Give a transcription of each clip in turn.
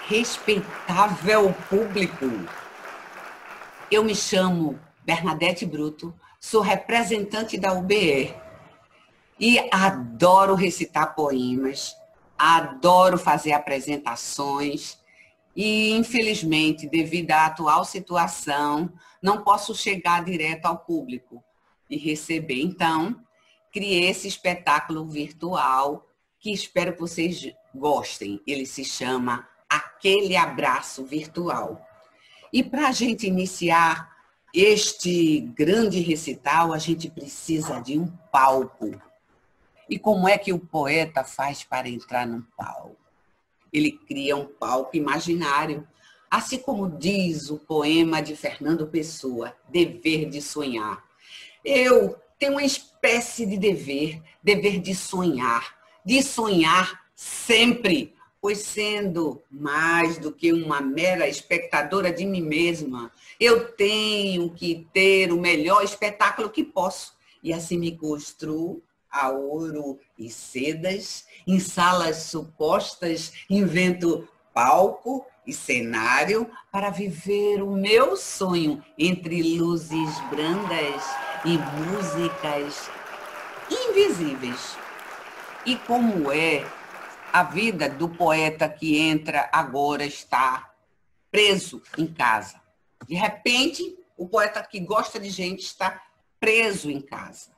Respeitável público, eu me chamo Bernadette Bruto, sou representante da UBE e adoro recitar poemas, adoro fazer apresentações e, infelizmente, devido à atual situação, não posso chegar direto ao público e receber. Então, criei esse espetáculo virtual que espero que vocês gostem. Ele se chama Aquele Abraço Virtual. E para a gente iniciar este grande recital, a gente precisa de um palco. E como é que o poeta faz para entrar num palco? Ele cria um palco imaginário, assim como diz o poema de Fernando Pessoa, Dever de Sonhar. Eu tenho uma espécie de dever de sonhar sempre, pois sendo mais do que uma mera espectadora de mim mesma, eu tenho que ter o melhor espetáculo que posso, e assim me construo a ouro e sedas, em salas supostas, invento palco e cenário para viver o meu sonho entre luzes brandas e músicas invisíveis. E como é a vida do poeta que entra agora está preso em casa? De repente, o poeta que gosta de gente está preso em casa.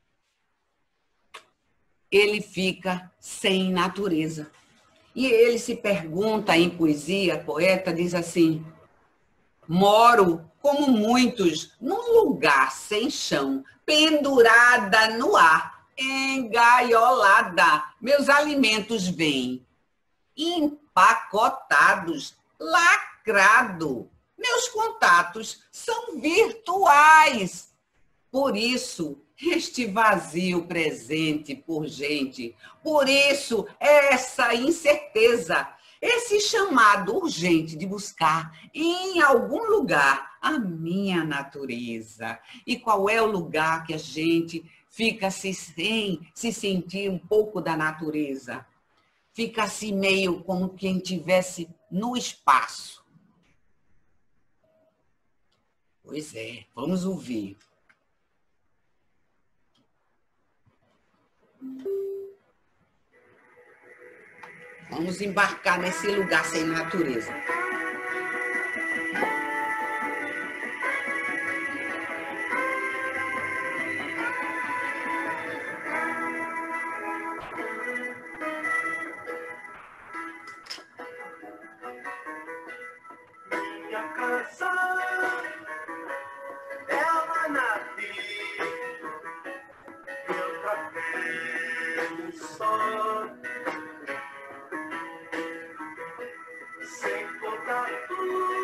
Ele fica sem natureza. E ele se pergunta em poesia, poeta diz assim: moro, como muitos, num lugar sem chão, pendurada no ar, engaiolada. Meus alimentos vêm empacotados, lacrado. Meus contatos são virtuais. Por isso, este vazio presente por gente, por isso, essa incerteza, esse chamado urgente de buscar em algum lugar a minha natureza. E qual é o lugar que a gente fica sem se sentir um pouco da natureza? Fica assim meio como quem estivesse no espaço. Pois é, vamos ouvir. Vamos embarcar nesse lugar sem natureza. Minha casa, ela nasce, meu cabelo só. Sem contato,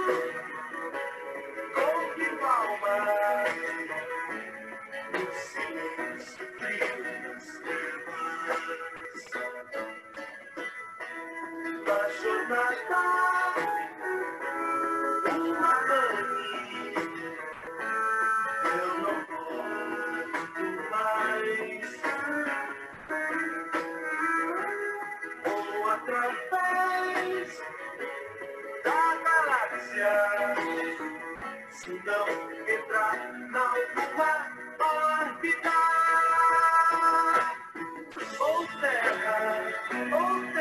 com que palma, no silêncio frio das trevas. Da jornada, uma pane, eu não volto mais. Ou através da galáxia, se não entrar na última órbita. Ou terra, onde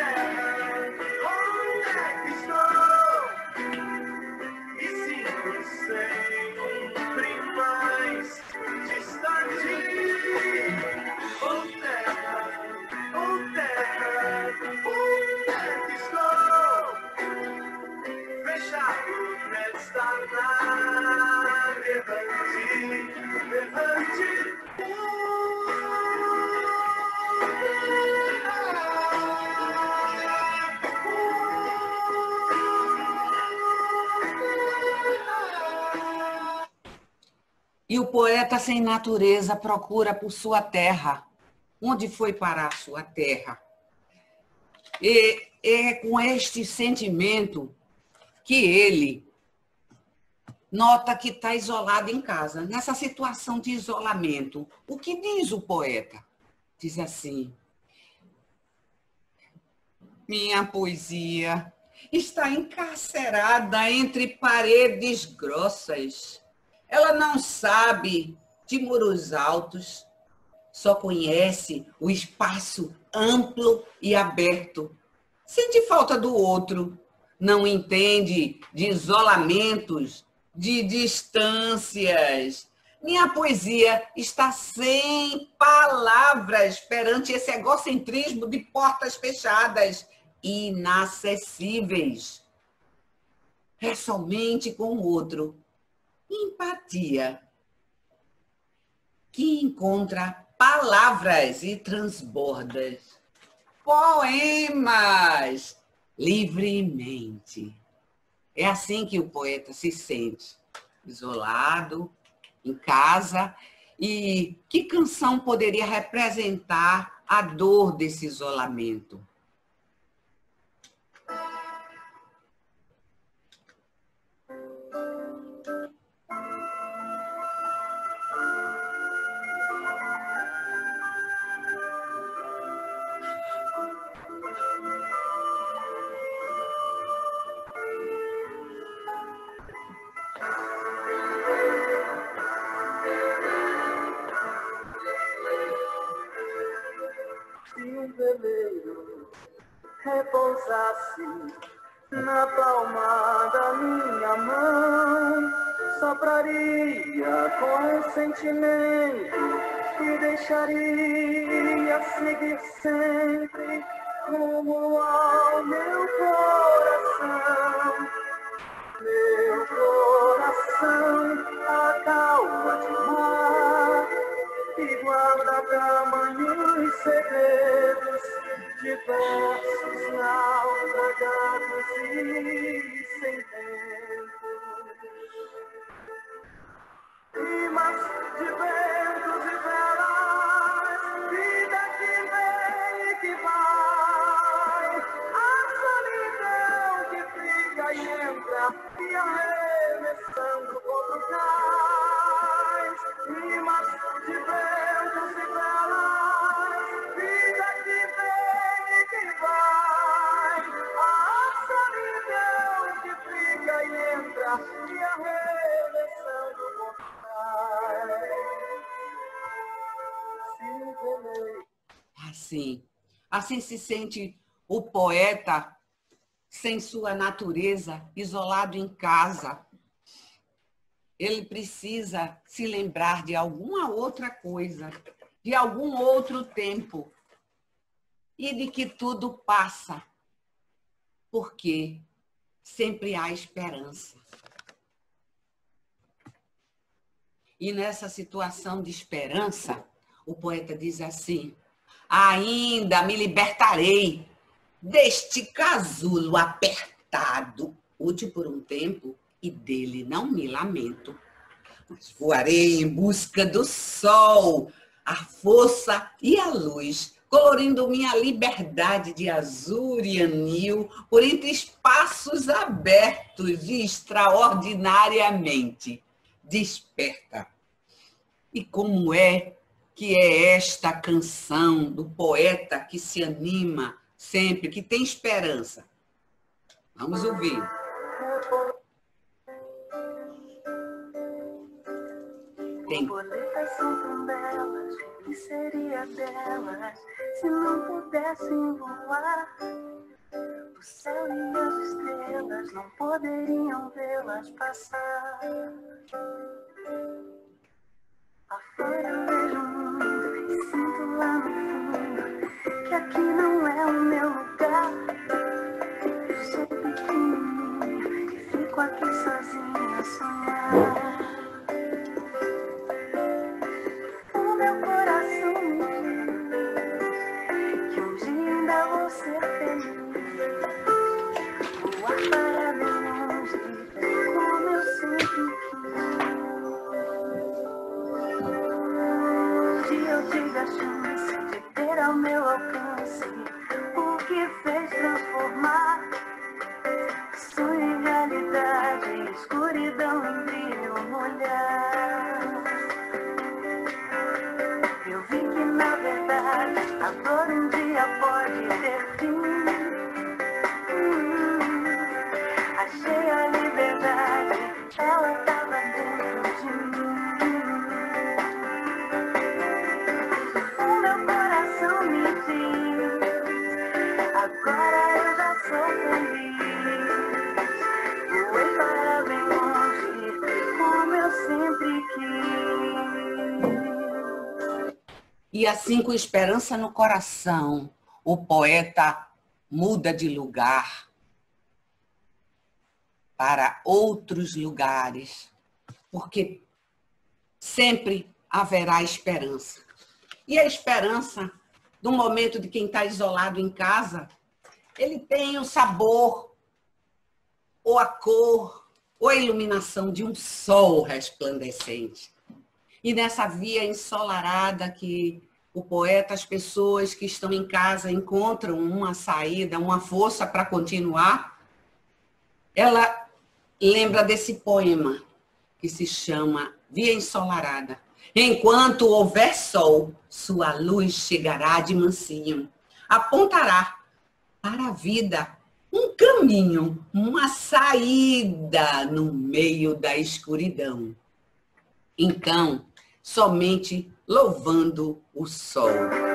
é que estou? Me sinto sempre mais distante. Ou terra, onde é que estou? Fechado nesta nave errante. E o poeta sem natureza procura por sua terra. Onde foi parar sua terra? E é com este sentimento que ele nota que está isolado em casa, nessa situação de isolamento. O que diz o poeta? Diz assim: minha poesia, está encarcerada entre paredes grossas. Ela não sabe de muros altos, só conhece o espaço amplo e aberto. Sente falta do outro, não entende de isolamentos, de distâncias. Minha poesia está sem palavras perante esse egocentrismo de portas fechadas, inacessíveis. É somente com o outro, empatia, que encontra palavras e transborda poemas livremente. É assim que o poeta se sente, isolado, em casa. E que canção poderia representar a dor desse isolamento? Se um veleiro repousasse na palma da minha mão, sopraria com sentimento e deixaria seguir sempre rumo ao meu coração. Meu coração acalma de mar e guarda tamanhos segredos diversos, naufragados e sem tempo. Rimas de ventos e velas, vida que vem e que vai, a solidão que fica e entra e arremessando contra o cais. Rimas de ventos e velas, vida que vem e que vai, a solidão que fica e entra e arremessando contra o cais. Assim se sente o poeta sem sua natureza, isolado em casa. Ele precisa se lembrar de alguma outra coisa, de algum outro tempo, e de que tudo passa, porque sempre há esperança. E nessa situação de esperança, o poeta diz assim: ainda me libertarei deste casulo apertado, útil por um tempo, e dele não me lamento. Mas voarei em busca do sol, a força e a luz, colorindo minha liberdade de azul e anil por entre espaços abertos e extraordinariamente desperta. E como é que é esta canção do poeta que se anima sempre, que tem esperança? Vamos ouvir. Borboletas são tão belas, o que seria delas se não pudessem voar? O céu e as estrelas não poderiam vê-las passar. Afora eu vejo o mundo e sinto lá no fundo que aqui não é o meu lugar. Eu sou pequenininha e fico aqui sozinha a sonhar. O meu coração me diz que um dia ainda vou ser feliz. Voar para bem longe, como eu sempre quis. Eu tive a chance de ter ao meu alcance o que fez transformar sonho em realidade, escuridão em brilho, E assim, com esperança no coração, o poeta muda de lugar para outros lugares, porque sempre haverá esperança. E a esperança, no momento de quem está isolado em casa, ele tem o sabor, ou a cor, ou a iluminação de um sol resplandecente. E nessa via ensolarada que o poeta, as pessoas que estão em casa encontram uma saída, uma força para continuar, ela lembra desse poema que se chama Via Ensolarada. Enquanto houver sol, sua luz chegará de mansinho, apontará para a vida um caminho, uma saída no meio da escuridão. Então, somente louvando o sol.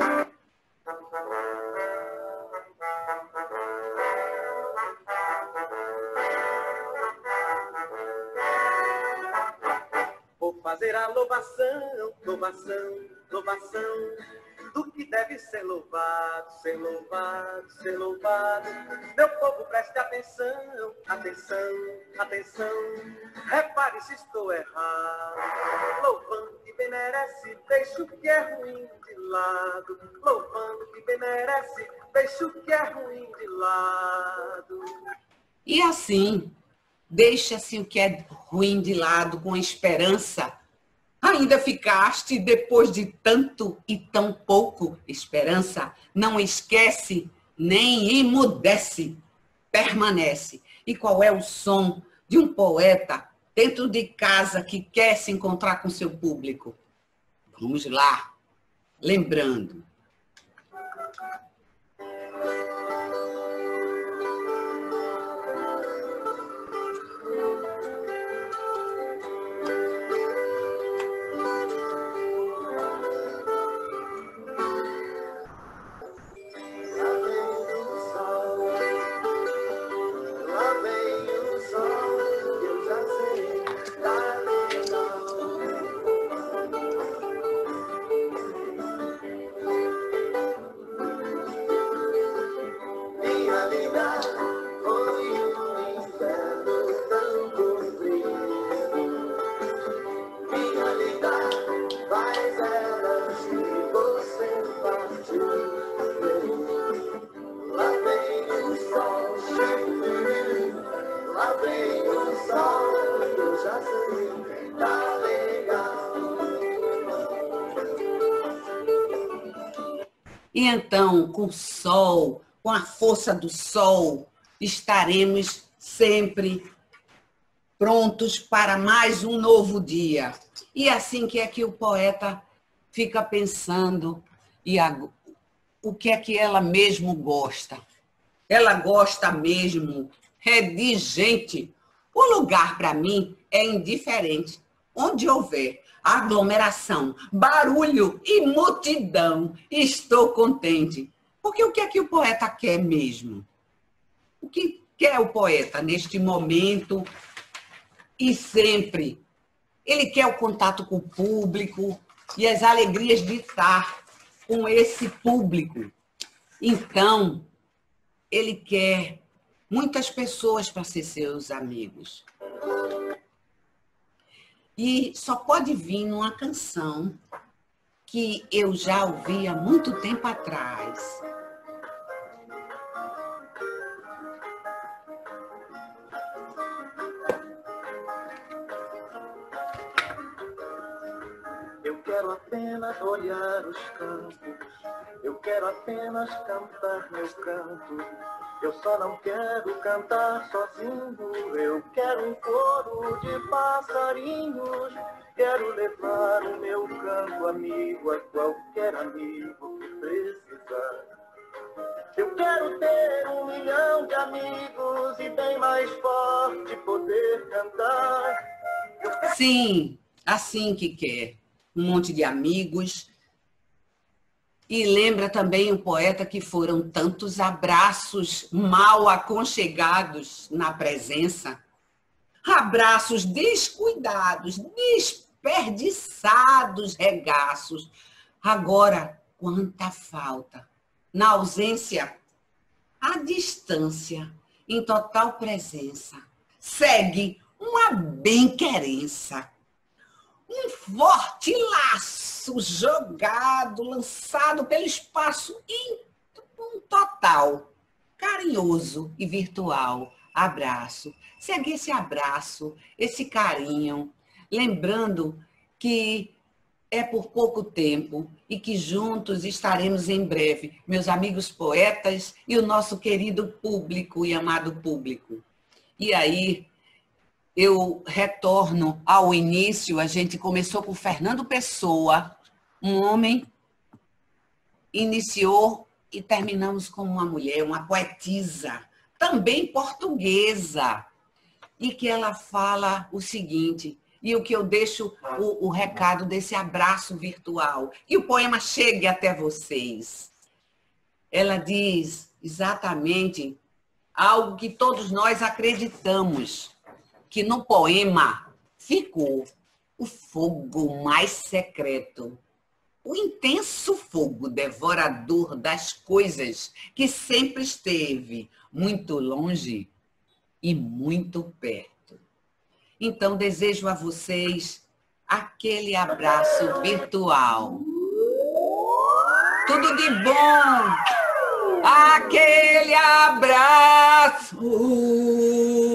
Vou fazer a louvação, louvação, louvação do que deve ser louvado, ser louvado, ser louvado. Meu povo, preste atenção, atenção, atenção. Repare se estou errado. Louvando que bem merece, deixa o que é ruim de lado. Louvando que bem merece, deixa o que é ruim de lado. E assim, deixa-se o que é ruim de lado com esperança. Ainda ficaste depois de tanto e tão pouco esperança. Não esquece, nem emudece, permanece. E qual é o som de um poeta dentro de casa que quer se encontrar com seu público? Vamos lá, lembrando. E então, com o sol, com a força do sol, estaremos sempre prontos para mais um novo dia. E assim que é que o poeta fica pensando o que é que ela mesmo gosta. Ela gosta mesmo de gente. O lugar, para mim, é indiferente. Onde houver aglomeração, barulho e multidão, estou contente. Porque o que é que o poeta quer mesmo? O que quer o poeta neste momento e sempre? Ele quer o contato com o público e as alegrias de estar com esse público. Então, ele quer muitas pessoas para ser seus amigos. E só pode vir numa canção que eu já ouvi há muito tempo atrás. Eu quero apenas olhar os campos, eu quero apenas cantar meu canto. Eu só não quero cantar sozinho, eu quero um coro de passarinhos. Quero levar o meu canto amigo a qualquer amigo que precisar. Eu quero ter 1 milhão de amigos e bem mais forte poder cantar. Sim, assim que quer. Um monte de amigos. E lembra também o poeta que foram tantos abraços mal aconchegados na presença. Abraços descuidados, desperdiçados regaços. Agora, quanta falta. Na ausência, a distância, em total presença, segue uma bem-querença. Um forte laço jogado, lançado pelo espaço um total, carinhoso e virtual abraço. Segue esse abraço, esse carinho, lembrando que é por pouco tempo e que juntos estaremos em breve, meus amigos poetas e o nosso querido público e amado público. E aí, eu retorno ao início, a gente começou com Fernando Pessoa, um homem, iniciou e terminamos com uma mulher, uma poetisa, também portuguesa, e que ela fala o seguinte, e o que eu deixo o recado desse abraço virtual, e o poema chegue até vocês. Ela diz exatamente algo que todos nós acreditamos, que no poema ficou o fogo mais secreto, o intenso fogo devorador das coisas que sempre esteve muito longe e muito perto. Então, desejo a vocês aquele abraço virtual. Tudo de bom! Aquele abraço